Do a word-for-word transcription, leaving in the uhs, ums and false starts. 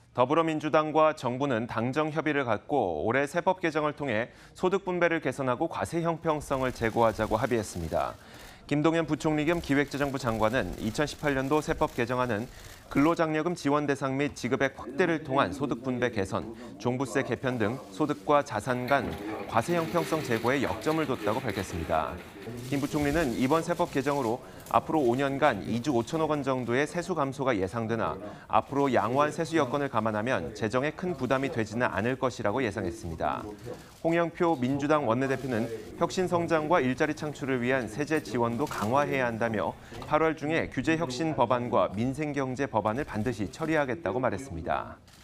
더불어민주당과 정부는 당정 협의를 갖고 올해 세법 개정을 통해 소득 분배를 개선하고 과세 형평성을 제고하자고 합의했습니다. 김동연 부총리 겸 기획재정부 장관은 이천십팔 년도 세법 개정안은 근로장려금 지원 대상 및 지급액 확대를 통한 소득 분배 개선, 종부세 개편 등 소득과 자산 간 과세 형평성 제고에 역점을 뒀다고 밝혔습니다. 김 부총리는 이번 세법 개정으로 앞으로 오 년간 이조 오천억 원 정도의 세수 감소가 예상되나 앞으로 양호한 세수 여건을 감안하면 재정에 큰 부담이 되지는 않을 것이라고 예상했습니다. 홍영표 민주당 원내대표는 혁신 성장과 일자리 창출을 위한 세제 지원도 강화해야 한다며 팔월 중에 규제 혁신 법안과 민생 경제 법안을 반드시 처리하겠다고 말했습니다.